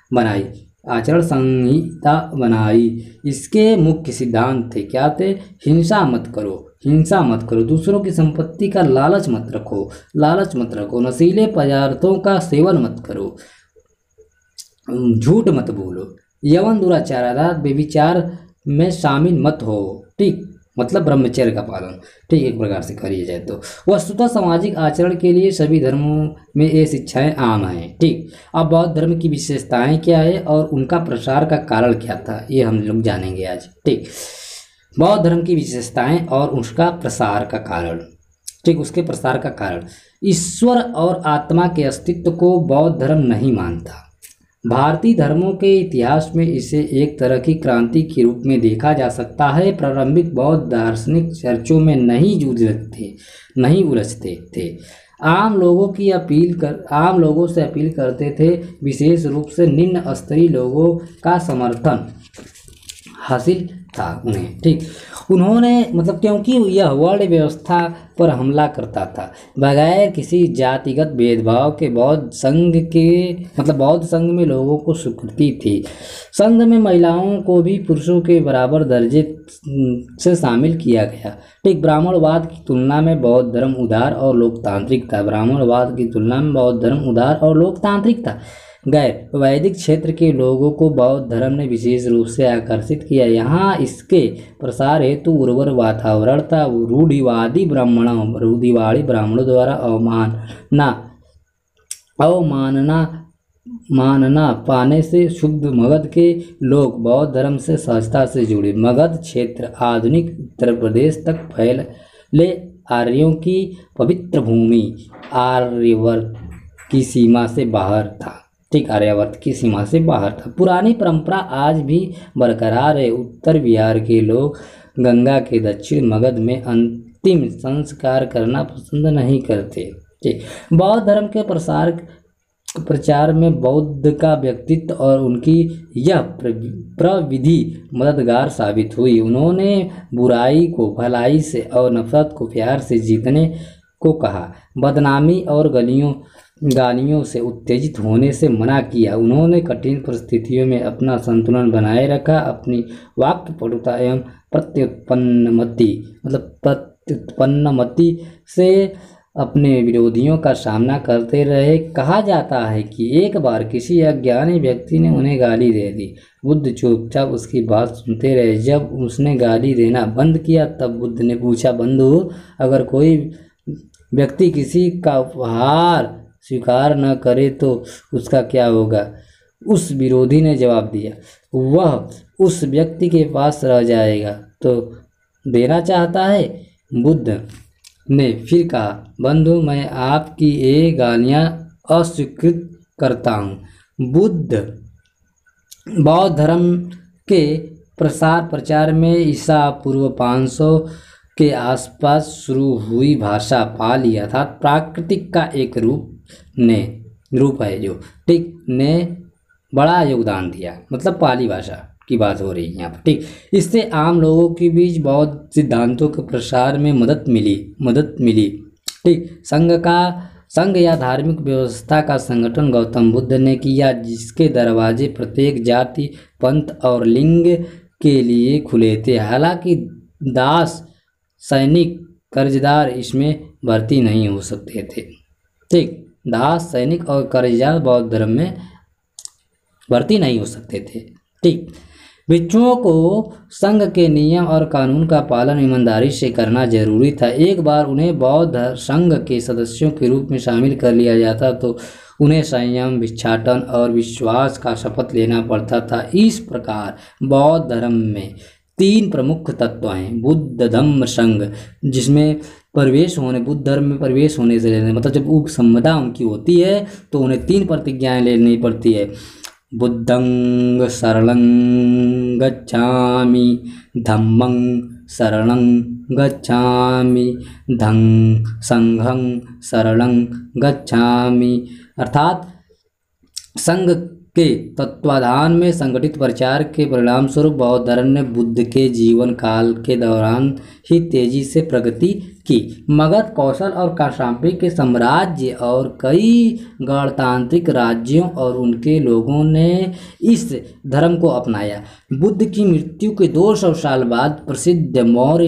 बनाई। इसके मुख्य सिद्धांत थे, क्या थे? हिंसा मत करो, दूसरों की संपत्ति का लालच मत रखो, नशीले पदार्थों का सेवन मत करो, झूठ मत बोलो, यवन दुराचार व्यभिचार में शामिल मत हो। ठीक, मतलब ब्रह्मचर्य का पालन, ठीक, एक प्रकार से करिए जाए तो। वस्तुतः सामाजिक आचरण के लिए सभी धर्मों में ये शिक्षाएं आम हैं। ठीक, अब बौद्ध धर्म की विशेषताएं क्या है और उनका प्रसार का कारण क्या था, ये हम लोग जानेंगे आज। ठीक, बौद्ध धर्म की विशेषताएं और उसका प्रसार का कारण। ठीक, उसके प्रसार का कारण, ईश्वर और आत्मा के अस्तित्व को बौद्ध धर्म नहीं मानता। भारतीय धर्मों के इतिहास में इसे एक तरह की क्रांति के रूप में देखा जा सकता है। प्रारंभिक बौद्ध दार्शनिक चर्चों में नहीं उलझते थे। आम लोगों से अपील करते थे, विशेष रूप से निम्न स्तरीय लोगों का समर्थन हासिल था उन्हें। ठीक, उन्होंने मतलब क्योंकि यह वर्ण व्यवस्था पर हमला करता था बगैर किसी जातिगत भेदभाव के। बौद्ध संघ में लोगों को स्वीकृति थी। संघ में महिलाओं को भी पुरुषों के बराबर दर्जे से शामिल किया गया। ठीक, ब्राह्मणवाद की तुलना में बौद्ध धर्म उदार और लोकतांत्रिक था। ब्राह्मणवाद की तुलना में बौद्ध धर्म उदार और लोकतांत्रिक था। गैर वैदिक क्षेत्र के लोगों को बौद्ध धर्म ने विशेष रूप से आकर्षित किया। यहाँ इसके प्रसार हेतु उर्वर वातावरण था। रूढ़िवादी ब्राह्मणों द्वारा अवमानना पाने से शुद्ध मगध के लोग बौद्ध धर्म से सहजता से जुड़े। मगध क्षेत्र आधुनिक उत्तर प्रदेश तक फैले आर्यों की पवित्र भूमि आर्यावर्त की सीमा से बाहर था। ठीक, आर्यावर्त की सीमा से बाहर था। पुरानी परंपरा आज भी बरकरार है। उत्तर बिहार के लोग गंगा के दक्षिण मगध में अंतिम संस्कार करना पसंद नहीं करते। ठीक, बौद्ध धर्म के प्रचार में बौद्ध का व्यक्तित्व और उनकी यह प्रविधि मददगार साबित हुई। उन्होंने बुराई को भलाई से और नफरत को प्यार से जीतने को कहा। बदनामी और गालियों से उत्तेजित होने से मना किया। उन्होंने कठिन परिस्थितियों में अपना संतुलन बनाए रखा। अपनी वाक्पटुता एवं प्रत्युत्पन्नमति से अपने विरोधियों का सामना करते रहे। कहा जाता है कि एक बार किसी अज्ञानी व्यक्ति ने उन्हें गाली दे दी। बुद्ध चुपचाप उसकी बात सुनते रहे। जब उसने गाली देना बंद किया तब बुद्ध ने पूछा, बंधु, अगर कोई व्यक्ति किसी का उपहार स्वीकार न करे तो उसका क्या होगा? उस विरोधी ने जवाब दिया, वह उस व्यक्ति के पास रह जाएगा। तो देना चाहता है? बुद्ध ने फिर कहा, बंधु, मैं आपकी ये गालियाँ अस्वीकृत करता हूँ। बौद्ध धर्म के प्रचार में ईसा पूर्व 500 के आसपास शुरू हुई भाषा पाली अर्थात प्राकृतिक का एक रूप है जो ठीक ने बड़ा योगदान दिया। मतलब पाली भाषा की बात हो रही है यहाँ पर। ठीक, इससे आम लोगों के बीच बौद्ध सिद्धांतों के प्रसार में मदद मिली। ठीक, संघ या धार्मिक व्यवस्था का संगठन गौतम बुद्ध ने किया, जिसके दरवाजे प्रत्येक जाति, पंथ और लिंग के लिए खुले थे। हालांकि दास, सैनिक, कर्जदार इसमें भर्ती नहीं हो सकते थे। ठीक, दास, सैनिक और कर्जदार बौद्ध धर्म में भर्ती नहीं हो सकते थे। ठीक, भिक्षुओं को संघ के नियम और कानून का पालन ईमानदारी से करना जरूरी था। एक बार उन्हें बौद्ध संघ के सदस्यों के रूप में शामिल कर लिया जाता तो उन्हें संयम, भिक्षाटन और विश्वास का शपथ लेना पड़ता था। इस प्रकार बौद्ध धर्म में 3 प्रमुख तत्व हैं। बुद्ध धम्म संघ, जिसमें बुद्ध धर्म में प्रवेश होने से लेने मतलब जब उपसंपदा उनकी होती है तो उन्हें 3 प्रतिज्ञाएं लेनी पड़ती है। बुद्धं शरणं गच्छामि, धम्मं शरणं गच्छामि, संघं शरणं गच्छामि। अर्थात संघ के तत्वाधान में संगठित प्रचार के परिणाम स्वरूप बौद्ध धर्म ने बुद्ध के जीवन काल के दौरान ही तेजी से प्रगति की। मगध, कौशल और कौशाम्बी के साम्राज्य और कई गणतांत्रिक राज्यों और उनके लोगों ने इस धर्म को अपनाया। बुद्ध की मृत्यु के 200 साल बाद प्रसिद्ध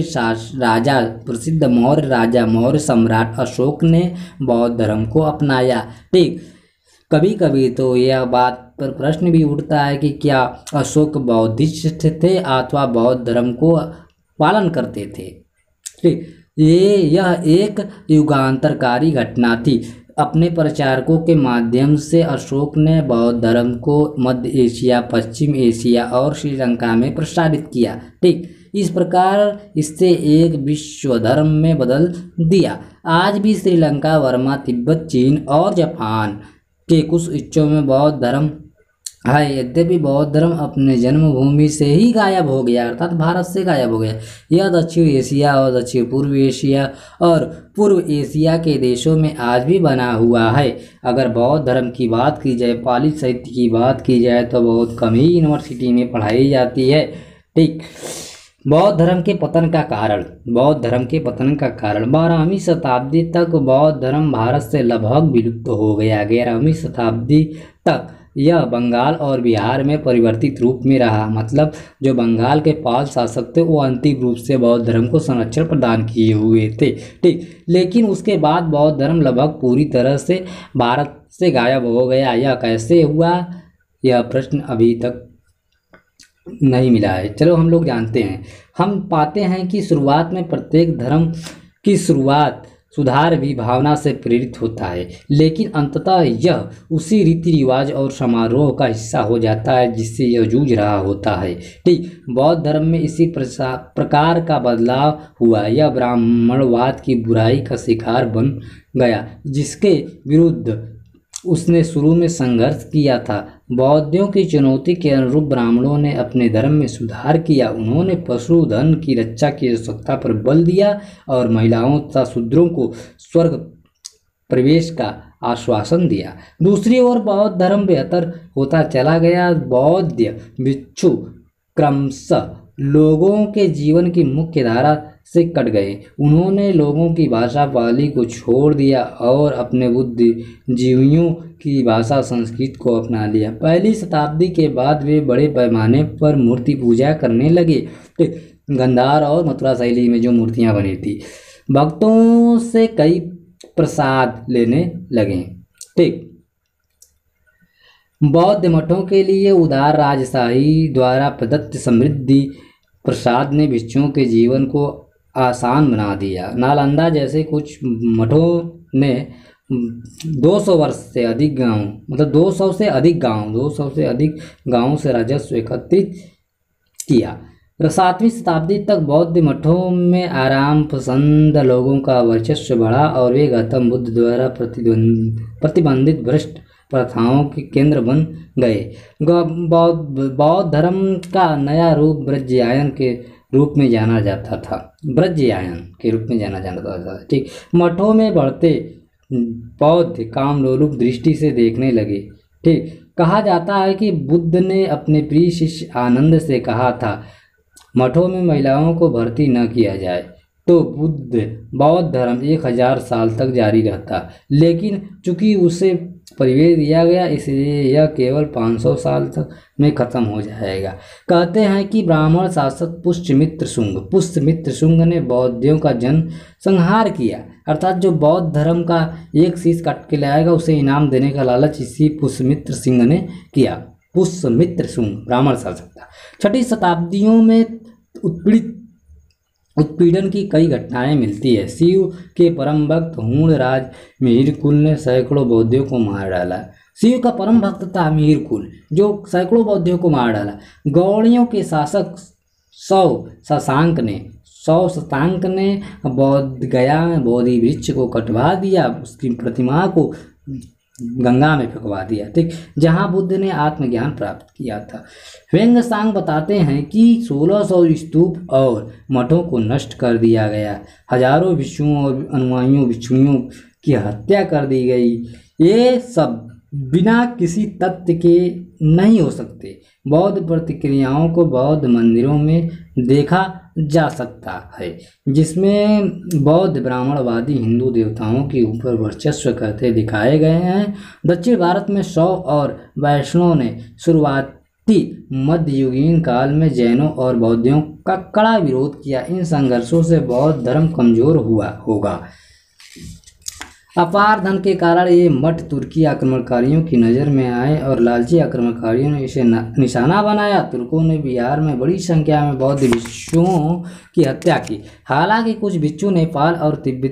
मौर्य राजा मौर्य सम्राट अशोक ने बौद्ध धर्म को अपनाया। ठीक, कभी कभी तो यह बात पर प्रश्न भी उठता है कि क्या अशोक बौद्धिस्ट थे अथवा बौद्ध धर्म को पालन करते थे। ठीक, यह एक युगांतरकारी घटना थी। अपने प्रचारकों के माध्यम से अशोक ने बौद्ध धर्म को मध्य एशिया, पश्चिम एशिया और श्रीलंका में प्रसारित किया। ठीक, इस प्रकार इससे एक विश्व धर्म में बदल दिया। आज भी श्रीलंका, बर्मा, तिब्बत, चीन और जापान के कुछ हिस्सों में बौद्ध धर्म है। यद्यपि बौद्ध धर्म अपने जन्मभूमि से ही गायब हो गया, अर्थात भारत से गायब हो गया। यह दक्षिण एशिया और दक्षिण पूर्व एशिया और पूर्व एशिया के देशों में आज भी बना हुआ है। अगर बौद्ध धर्म की बात की जाए, पाली साहित्य की बात की जाए तो बहुत कम ही यूनिवर्सिटी में पढ़ाई जाती है। ठीक, बौद्ध धर्म के पतन का कारण। बौद्ध धर्म के पतन का कारण 12वीं शताब्दी तक बौद्ध धर्म भारत से लगभग विलुप्त हो गया। 11वीं शताब्दी तक यह बंगाल और बिहार में परिवर्तित रूप में रहा। मतलब जो बंगाल के पाल शासक थे वो अंतिम रूप से बौद्ध धर्म को संरक्षण प्रदान किए हुए थे, ठीक। लेकिन उसके बाद बौद्ध धर्म लगभग पूरी तरह से भारत से गायब हो गया। यह कैसे हुआ, यह प्रश्न अभी तक नहीं मिला है। चलो हम लोग जानते हैं। हम पाते हैं कि शुरुआत में प्रत्येक धर्म की शुरुआत सुधार भी भावना से प्रेरित होता है, लेकिन अंततः यह उसी रीति रिवाज और समारोह का हिस्सा हो जाता है जिससे यह जूझ रहा होता है, ठीक। बौद्ध धर्म में इसी प्रकार का बदलाव हुआ। यह ब्राह्मणवाद की बुराई का शिकार बन गया जिसके विरुद्ध उसने शुरू में संघर्ष किया था। बौद्धियों की चुनौती के अनुरूप ब्राह्मणों ने अपने धर्म में सुधार किया। उन्होंने पशुधन की रक्षा की आवश्यकता पर बल दिया और महिलाओं तथा शूद्रों को स्वर्ग प्रवेश का आश्वासन दिया। दूसरी ओर बौद्ध धर्म बेहतर होता चला गया। बौद्ध भिक्षु क्रमशः लोगों के जीवन की मुख्य धारा से कट गए। उन्होंने लोगों की भाषा पाली को छोड़ दिया और अपने बुद्धिजीवियों की भाषा संस्कृत को अपना लिया। पहली शताब्दी के बाद वे बड़े पैमाने पर मूर्ति पूजा करने लगे। गांधार और मथुरा शैली में जो मूर्तियां बनी थी, भक्तों से कई प्रसाद लेने लगे, ठीक। बौद्ध मठों के लिए उदार राजशाही द्वारा प्रदत्त समृद्धि प्रसाद ने भिक्षुओं के जीवन को आसान बना दिया। नालंदा जैसे कुछ मठों ने 200 वर्ष से अधिक गांव, मतलब 200 से अधिक गांवों से राजस्व एकत्रित किया। 7वीं शताब्दी तक बौद्ध मठों में आराम पसंद लोगों का वर्चस्व बढ़ा और वे गौतम बुद्ध द्वारा प्रतिबंधित भ्रष्ट प्रथाओं के केंद्र बन गए। बौद्ध धर्म का नया रूप ब्रजयायन के रूप में जाना जाता था। ठीक। मठों में बढ़ते बौद्ध कामलोलुप दृष्टि से देखने लगे, ठीक। कहा जाता है कि बुद्ध ने अपने प्रिय शिष्य आनंद से कहा था मठों में महिलाओं को भर्ती न किया जाए, तो बौद्ध धर्म 1000 साल तक जारी रहता। लेकिन चूंकि उसे परिवेश दिया गया इसलिए यह केवल 500 साल तक में खत्म हो जाएगा। कहते हैं कि ब्राह्मण शासक पुष्यमित्र शुंग ने बौद्धियों का जन संहार किया, अर्थात जो बौद्ध धर्म का एक शीश काट के लाएगा उसे इनाम देने का लालच इसी पुष्यमित्र सिंह ने किया। पुष्यमित्र शुंग ब्राह्मण शासक था। 6ठी शताब्दियों में उत्पीड़न की कई घटनाएं मिलती है। शिव के परम भक्त हूणराज मिहिरकुल ने सैकड़ों बौद्धियों को मार डाला। शिव का परम भक्त था मिहिरकुल जो सैकड़ों बौद्धियों को मार डाला। गौड़ियों के शासक शशांक ने बौद्ध गया में बोधि वृक्ष को कटवा दिया, उसकी प्रतिमा को गंगा में फेंकवा दिया, ठीक, जहां बुद्ध ने आत्मज्ञान प्राप्त किया था। ह्वेंगसांग बताते हैं कि 1600 स्तूप और मठों को नष्ट कर दिया गया। हजारों भिक्षुओं और अनुयायियों भिक्षुणियों की हत्या कर दी गई। ये सब बिना किसी तथ्य के नहीं हो सकते। बौद्ध प्रतिक्रियाओं को बौद्ध मंदिरों में देखा जा सकता है जिसमें बौद्ध ब्राह्मणवादी हिंदू देवताओं के ऊपर वर्चस्व करते दिखाए गए हैं। दक्षिण भारत में शैव और वैष्णव ने शुरुआती मध्ययुगीन काल में जैनों और बौद्धियों का कड़ा विरोध किया। इन संघर्षों से बौद्ध धर्म कमजोर हुआ होगा। अपार धन के कारण ये मठ तुर्की आक्रमणकारियों की नज़र में आए और लालची आक्रमणकारियों ने इसे निशाना बनाया। तुर्कों ने बिहार में बड़ी संख्या में बौद्ध भिक्षुओं की हत्या की। हालांकि कुछ भिक्षु नेपाल और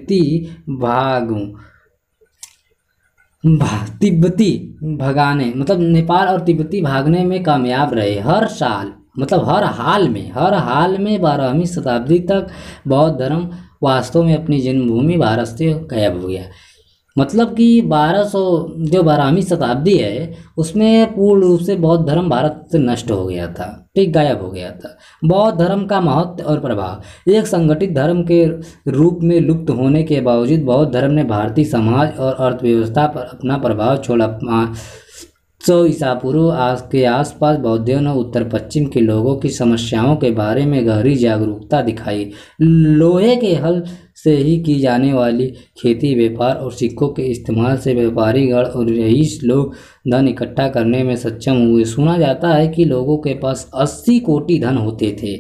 नेपाल और तिब्बती भागने में कामयाब रहे। हर हाल में 12वीं शताब्दी तक बौद्ध धर्म वास्तव में अपनी जन्मभूमि भारत से गायब हो गया। मतलब कि 12वीं शताब्दी है उसमें पूर्ण रूप से बौद्ध धर्म भारत से नष्ट हो गया था, ठीक, गायब हो गया था। बौद्ध धर्म का महत्व और प्रभाव। एक संगठित धर्म के रूप में लुप्त होने के बावजूद बौद्ध धर्म ने भारतीय समाज और अर्थव्यवस्था पर अपना प्रभाव छोड़ा। 100 ईसा पूर्व आज के आसपास बौद्धों ने उत्तर पश्चिम के लोगों की समस्याओं के बारे में गहरी जागरूकता दिखाई। लोहे के हल से ही की जाने वाली खेती, व्यापार और सिक्कों के इस्तेमाल से व्यापारी गण और रईस लोग धन इकट्ठा करने में सक्षम हुए। सुना जाता है कि लोगों के पास 80 कोटि धन होते थे।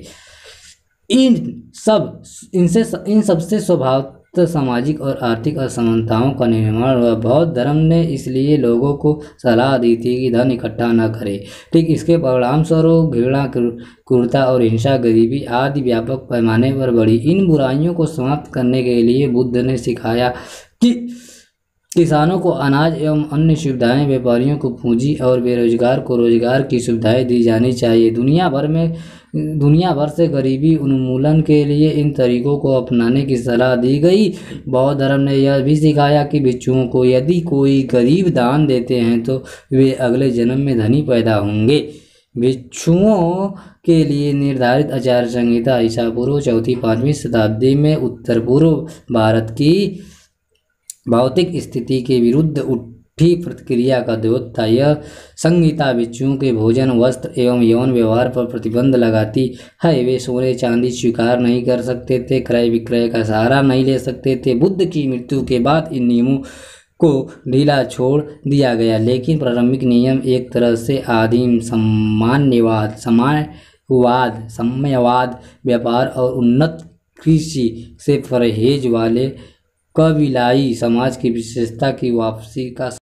इन सबसे स्वभावतः सामाजिक और आर्थिक असमानताओं का निर्माण हुआ। बौद्ध धर्म ने इसलिए लोगों को सलाह दी थी कि धन इकट्ठा न करें। ठीक इसके परिणाम स्वरूप घृणा, क्रूरता और हिंसा, गरीबी आदि व्यापक पैमाने पर बढ़ी। इन बुराइयों को समाप्त करने के लिए बुद्ध ने सिखाया कि किसानों को अनाज एवं अन्य सुविधाएं, व्यापारियों को पूंजी और बेरोजगार को रोजगार की सुविधाएं दी जानी चाहिए। दुनिया भर से गरीबी उन्मूलन के लिए इन तरीकों को अपनाने की सलाह दी गई। बौद्ध धर्म ने यह भी सिखाया कि भिक्षुओं को यदि कोई गरीब दान देते हैं तो वे अगले जन्म में धनी पैदा होंगे। भिक्षुओं के लिए निर्धारित आचार संहिता ईसा पूर्व 4वीं-5वीं शताब्दी में उत्तर पूर्व भारत की भौतिक स्थिति के विरुद्ध उठी प्रतिक्रिया का द्योत था। यह संहिता भिक्षुओं के भोजन, वस्त्र एवं यौन व्यवहार पर प्रतिबंध लगाती है। वे सोने चांदी स्वीकार नहीं कर सकते थे, क्रय विक्रय का सहारा नहीं ले सकते थे। बुद्ध की मृत्यु के बाद इन नियमों को ढीला छोड़ दिया गया, लेकिन प्रारंभिक नियम एक तरह से आदिम साम्यवाद, व्यापार और उन्नत कृषि से परहेज वाले कबीलाई समाज की विशेषता की वापसी का